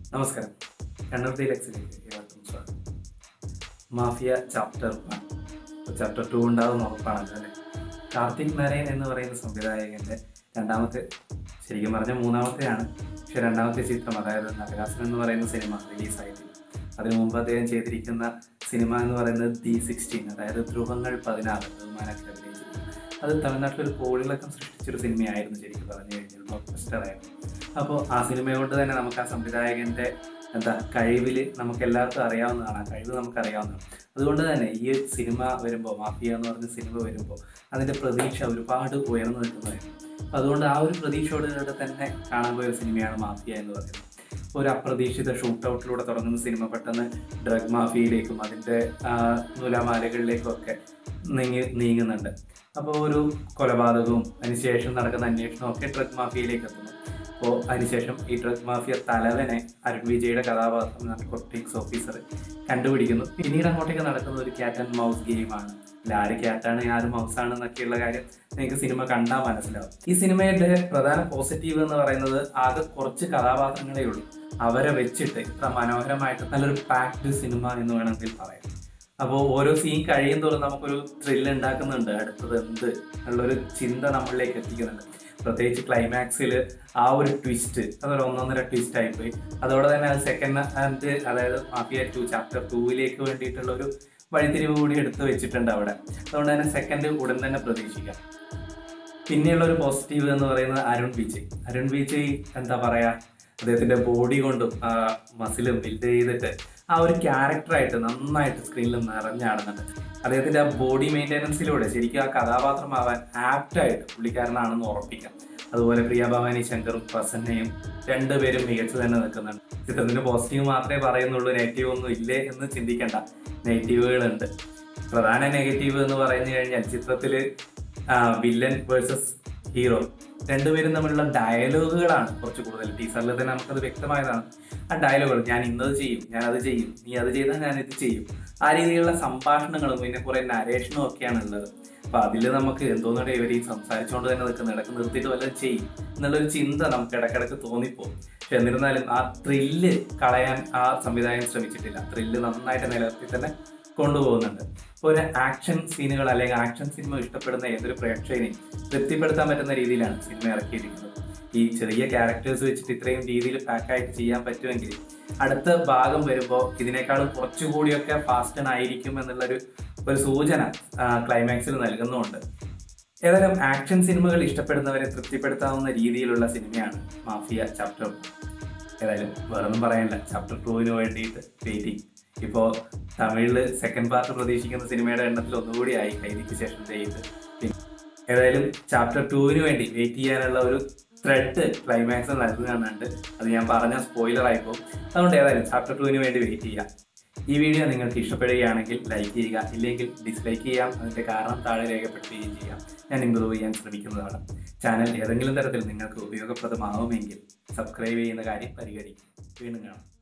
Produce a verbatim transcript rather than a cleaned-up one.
നമസ്കാരം. kannur deluxe-ലേക്ക് ഏവർക്കും സ്വാഗതം. Mafia chapter one, chapter two ഉണ്ടാകുന്ന ഉറപ്പാണല്ലോ അല്ലേ? കാർത്തിക് നരയൻ എന്ന് പറയുന്ന സംവിധായകൻ്റെ രണ്ടാമത്തെ, ശരിക്കും പറഞ്ഞ മൂന്നാമത്തെയാണ്, പക്ഷെ രണ്ടാമത്തെ ചിത്രം, അതായത് നരകാസുരൻ എന്ന് പറയുന്ന സിനിമ റിലീസായിട്ടില്ല. അതിനു മുമ്പ് അദ്ദേഹം ചെയ്തിരിക്കുന്ന സിനിമ എന്ന് പറയുന്നത് ദി സിക്സ്റ്റീൻ, അതായത് ധ്രുവങ്ങൾ പതിനാറ്, ബഹുമാനൊക്കെ അഭിനയിച്ചിരുന്നു. അത് തമിഴ്നാട്ടിലൊരു കോളിളക്കം സൃഷ്ടിച്ചൊരു സിനിമയായിരുന്നു ശരിക്കും പറഞ്ഞു കഴിഞ്ഞാൽ, ബ്ലോക്ക് ബസ്റ്ററായിരുന്നു. അപ്പോൾ ആ സിനിമ കൊണ്ട് തന്നെ നമുക്ക് ആ സംവിധായകൻ്റെ എന്താ കഴിവിൽ നമുക്ക് എല്ലാവർക്കും അറിയാവുന്നതാണ്, ആ കഴിവ് നമുക്കറിയാവുന്നതാണ്. അതുകൊണ്ട് തന്നെ ഈ സിനിമ വരുമ്പോൾ, മാഫിയ എന്ന് പറഞ്ഞ സിനിമ വരുമ്പോൾ അതിൻ്റെ പ്രതീക്ഷ ഒരുപാട് ഉയർന്നു നിൽക്കുന്നതായിരുന്നു. അപ്പം അതുകൊണ്ട് ആ ഒരു പ്രതീക്ഷയോടുകൂടെ തന്നെ കാണാൻ പോയ ഒരു സിനിമയാണ് മാഫിയ എന്ന് പറയുന്നത്. ഒരു അപ്രതീക്ഷിത ഷൂട്ട് ഔട്ടിലൂടെ തുടങ്ങുന്ന സിനിമ പെട്ടെന്ന് ഡ്രഗ് മാഫിയയിലേക്കും അതിൻ്റെ നൂലാമാലകളിലേക്കും ഒക്കെ നീങ്ങി നീങ്ങുന്നുണ്ട്. അപ്പോൾ ഒരു കൊലപാതകവും അതിനുശേഷം നടക്കുന്ന അന്വേഷണവും ഒക്കെ ഡ്രഗ് മാഫിയയിലേക്ക് എത്തുന്നു. അപ്പോൾ അതിനുശേഷം ഈ ഡ്രഗ് മാഫിയ തലവനെ അരുൺ വിജയുടെ കഥാപാത്രം നാർക്കോട്ടിക്സ് ഓഫീസർ കണ്ടുപിടിക്കുന്നു. പിന്നീട് അങ്ങോട്ടേക്ക് നടക്കുന്ന ഒരു ക്യാറ്റ് ആൻഡ് മൗസ് ഗെയിമാണ്. അല്ല, ആര് ക്യാറ്റാണ് ആര് മൗസാണ് എന്നൊക്കെയുള്ള കാര്യം നിങ്ങൾക്ക് സിനിമ കണ്ടാൽ മനസ്സിലാവും. ഈ സിനിമയുടെ പ്രധാന പോസിറ്റീവ് എന്ന് പറയുന്നത് ആകെ കുറച്ച് കഥാപാത്രങ്ങളേ ഉള്ളൂ. അവരെ വെച്ചിട്ട് ഇത്ര മനോഹരമായിട്ട് നല്ലൊരു പാക്ഡ് സിനിമ എന്ന് വേണമെങ്കിൽ പറയാം. അപ്പോൾ ഓരോ സീൻ കഴിയും തോറും നമുക്കൊരു ത്രില്ല് ഉണ്ടാക്കുന്നുണ്ട്, അടുത്തത് എന്ത് എന്നുള്ളൊരു ചിന്ത നമ്മളിലേക്ക് എത്തിക്കുന്നുണ്ട്. പ്രത്യേകിച്ച് ക്ലൈമാക്സിൽ ആ ഒരു ട്വിസ്റ്റ്, അതൊരു ഒന്നൊന്നര ട്വിസ്റ്റ് ആയിപ്പോയി. അതോടെ തന്നെ അത് സെക്കൻഡ് ഹാൻഡ്, അതായത് മാഫിയ ടു ചാപ്റ്റർ ടൂവിലേക്ക് വേണ്ടിയിട്ടുള്ള ഒരു വഴിത്തിരിവ് കൂടി എടുത്ത് വെച്ചിട്ടുണ്ട് അവിടെ. അതുകൊണ്ട് തന്നെ സെക്കൻഡ് ഉടൻ തന്നെ പ്രതീക്ഷിക്കാം. പിന്നെയുള്ള ഒരു പോസിറ്റീവ് എന്ന് പറയുന്നത് അരുൺ വിജയ്. അരുൺ വിജയ് എന്താ പറയുക, അദ്ദേഹത്തിൻ്റെ ബോഡി കൊണ്ടും മസിലും ബിൽഡ് ചെയ്തിട്ട് ആ ഒരു ക്യാരക്ടറായിട്ട് നന്നായിട്ട് സ്ക്രീനിൽ നിറഞ്ഞാടുന്നുണ്ട്. അദ്ദേഹത്തിൻ്റെ ആ ബോഡി മെയിൻ്റെനൻസിലൂടെ ശരിക്കും ആ കഥാപാത്രമാവാൻ ആപ്റ്റായിട്ട് പുള്ളിക്കാരനാണെന്ന് ഉറപ്പിക്കാം. അതുപോലെ പ്രിയ ഭവാനി ശങ്കറും പ്രസന്നയും രണ്ടുപേരും മികച്ചു തന്നെ നിൽക്കുന്നുണ്ട്. ചിത്രത്തിൻ്റെ പോസിറ്റീവ് മാത്രമേ പറയുന്നുള്ളൂ, നെഗറ്റീവ് ഒന്നും ഇല്ലേ എന്ന് ചിന്തിക്കേണ്ട, നെഗറ്റീവുകളുണ്ട്. പ്രധാന നെഗറ്റീവ് എന്ന് പറഞ്ഞു കഴിഞ്ഞാൽ ചിത്രത്തിൽ വില്ലൻ വേഴ്സസ് ഹീറോ രണ്ടുപേരും തമ്മിലുള്ള ഡയലോഗുകളാണ് കുറച്ച് കൂടുതൽ. ടീസറിൽ തന്നെ നമുക്കത് വ്യക്തമായതാണ്. ആ ഡയലോഗുകൾ, ഞാൻ ഇന്നത് ചെയ്യും, ഞാൻ അത് ചെയ്യും, നീ അത് ചെയ്താൽ ഞാൻ ഇത് ചെയ്യും, ആ രീതിയിലുള്ള സംഭാഷണങ്ങളും പിന്നെ കുറെ നരേഷനും ഒക്കെയാണ് ഉള്ളത്. അപ്പൊ അതിൽ നമുക്ക് എന്തോന്നുകൂടെ ഇവർ ഈ സംസാരിച്ചുകൊണ്ട് തന്നെ നിൽക്കുന്ന, ഇടയ്ക്ക് നിർത്തിയിട്ട് വല്ലതും ചെയ്യും എന്നുള്ളൊരു ചിന്ത നമുക്ക് ഇടയ്ക്കിടയ്ക്ക് തോന്നിപ്പോകും. പക്ഷെ എന്നിരുന്നാലും ആ ത്രില്ല് കളയാൻ ആ സംവിധായകൻ ശ്രമിച്ചിട്ടില്ല. ത്രില്ല് നന്നായിട്ട് നിലനിർത്തി തന്നെ കൊണ്ടുപോകുന്നുണ്ട്. ഇപ്പോൾ ഒരു ആക്ഷൻ സീനുകൾ അല്ലെങ്കിൽ ആക്ഷൻ സിനിമ ഇഷ്ടപ്പെടുന്ന ഏതൊരു പ്രേക്ഷകനെയും തൃപ്തിപ്പെടുത്താൻ പറ്റുന്ന രീതിയിലാണ് സിനിമ ഇറക്കിയിരിക്കുന്നത്. ഈ ചെറിയ ക്യാരക്ടേഴ്സ് വെച്ചിട്ട് ഇത്രയും രീതിയിൽ പാക്കായിട്ട് ചെയ്യാൻ പറ്റുമെങ്കിൽ അടുത്ത ഭാഗം വരുമ്പോൾ ഇതിനേക്കാളും കുറച്ചുകൂടിയൊക്കെ ഫാസ്റ്റൻ ആയിരിക്കും എന്നുള്ളൊരു ഒരു സൂചന ക്ലൈമാക്സിൽ നൽകുന്നുമുണ്ട്. ഏതായാലും ആക്ഷൻ സിനിമകൾ ഇഷ്ടപ്പെടുന്നവരെ തൃപ്തിപ്പെടുത്താവുന്ന രീതിയിലുള്ള സിനിമയാണ് മാഫിയ ചാപ്റ്റർ വൺ. ഏതായാലും വേറൊന്നും പറയാനില്ല, ചാപ്റ്റർ ടൂവിന് വേണ്ടിയിട്ട് വെയിറ്റിംഗ്. ഇപ്പോൾ തമിഴിൽ സെക്കൻഡ് പാർട്ട് പ്രതീക്ഷിക്കുന്ന സിനിമയുടെ എണ്ണത്തിൽ ഒന്നുകൂടി ആയി കൈദിക്ക് ശേഷം ചെയ്ത്. ഏതായാലും ചാപ്റ്റർ ടൂവിന് വേണ്ടി വെയിറ്റ് ചെയ്യാനുള്ള ഒരു ത്രെഡ് ക്ലൈമാക്സ് നൽകുന്നുണ്ട്. അത് ഞാൻ പറഞ്ഞ സ്പോയിലർ ആയിപ്പോൾ, അതുകൊണ്ട് ഏതായാലും ചാപ്റ്റർ ടൂവിന് വേണ്ടി വെയിറ്റ് ചെയ്യാം. ഈ വീഡിയോ നിങ്ങൾക്ക് ഇഷ്ടപ്പെടുകയാണെങ്കിൽ ലൈക്ക് ചെയ്യുക, ഇല്ലെങ്കിൽ ഡിസ്ലൈക്ക് ചെയ്യാം. അതിൻ്റെ കാരണം താഴെ രേഖപ്പെടുത്തുകയും ചെയ്യാം. ഞാൻ ഇമ്പ്രൂവ് ചെയ്യാൻ ശ്രമിക്കുന്നതാണ്. ചാനൽ ഏതെങ്കിലും തരത്തിൽ നിങ്ങൾക്ക് ഉപയോഗപ്രദമാവുമെങ്കിൽ സബ്സ്ക്രൈബ് ചെയ്യുന്ന കാര്യം പരിഗണിക്കും. വീണ്ടും കാണാം.